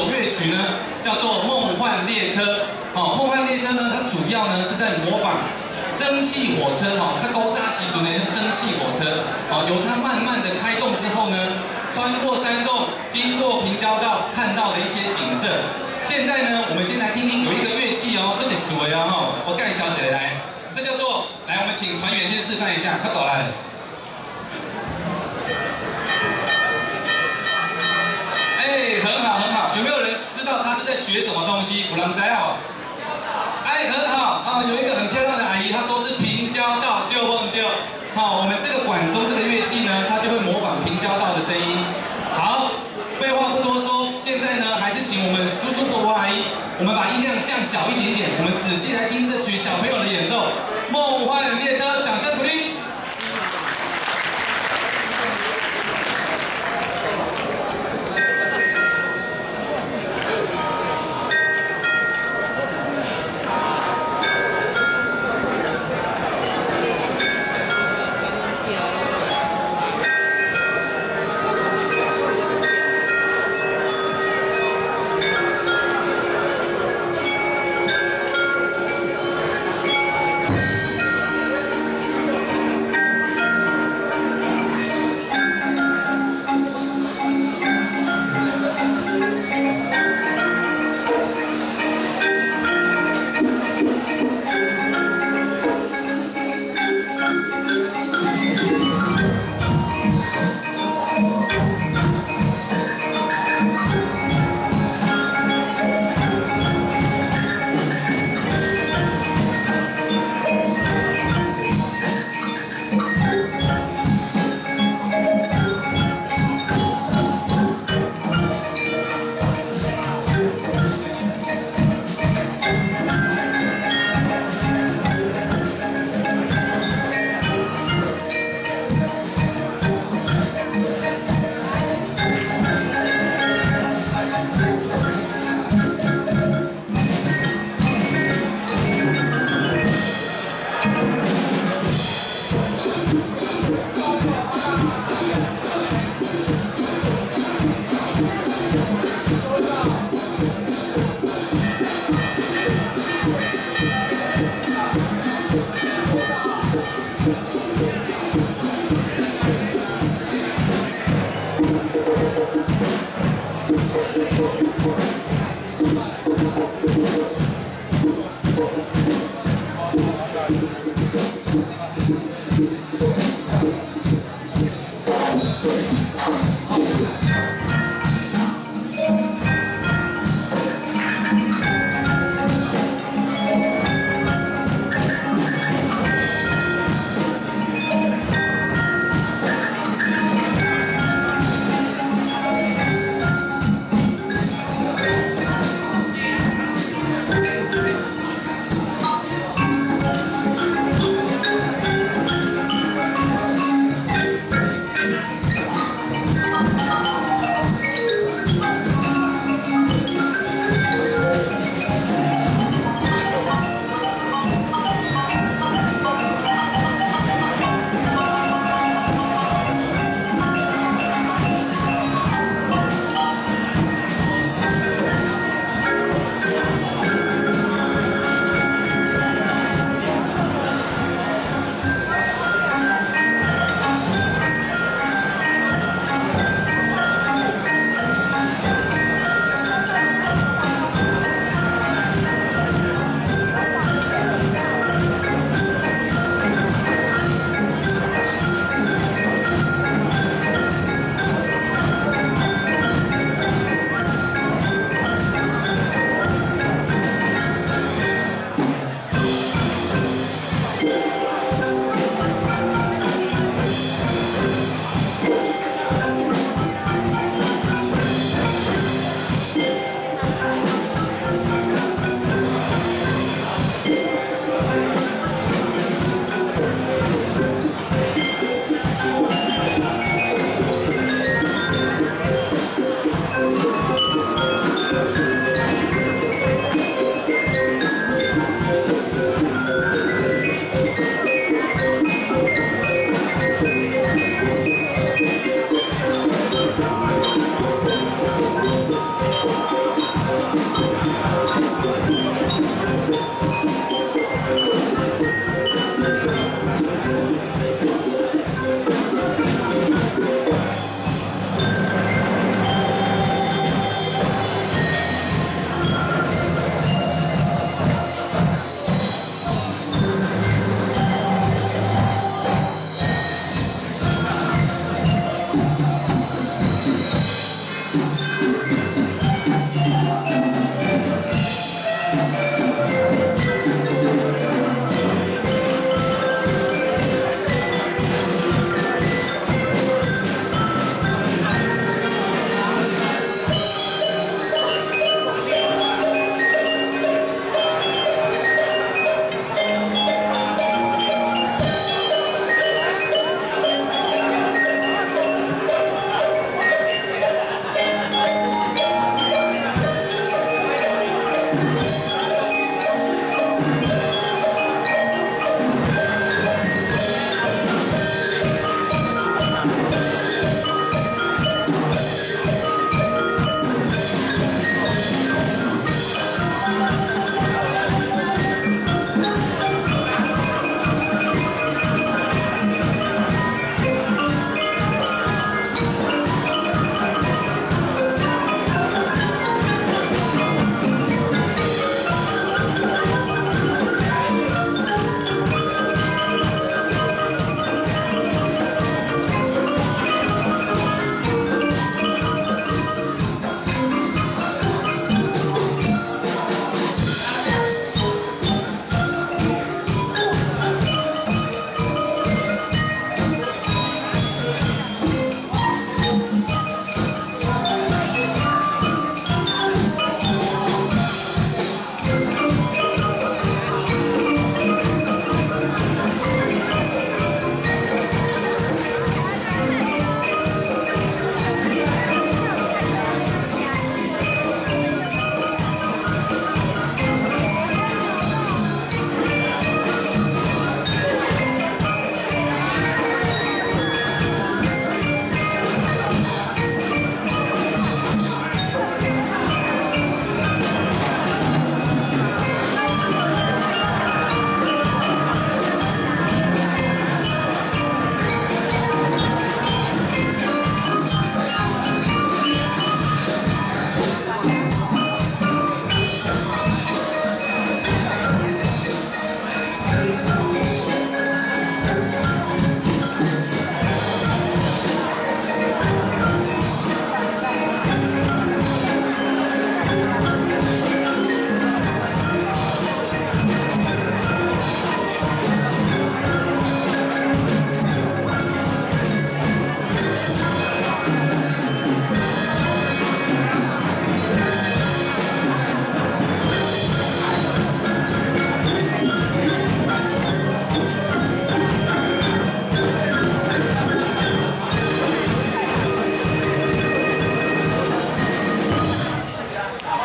首乐曲呢，叫做《梦幻列车》。哦，《梦幻列车》呢，它主要呢是在模仿蒸汽火车哈，它高扎西族的蒸汽火车，由它慢慢的开动之后呢，穿过山洞，经过平交道，看到的一些景色。现在呢，我们先来听听有一个乐器哦，这得数的哦，我介绍一下来，这叫做来，我们请团员先示范一下，快过来。哎，很好很好，有没有人知道他是在学什么东西？有人知道？哎，很好啊，有一个很漂亮的阿姨，她说是平交道，对不对？好，我们这个管钟这个乐器呢，它就会模仿平交道的声音。好，废话不多说，现在呢，还是请我们叔叔伯伯阿姨，我们把音量降小一点点，我们仔细来听这曲小朋友的演奏《梦幻列车》，掌声鼓励。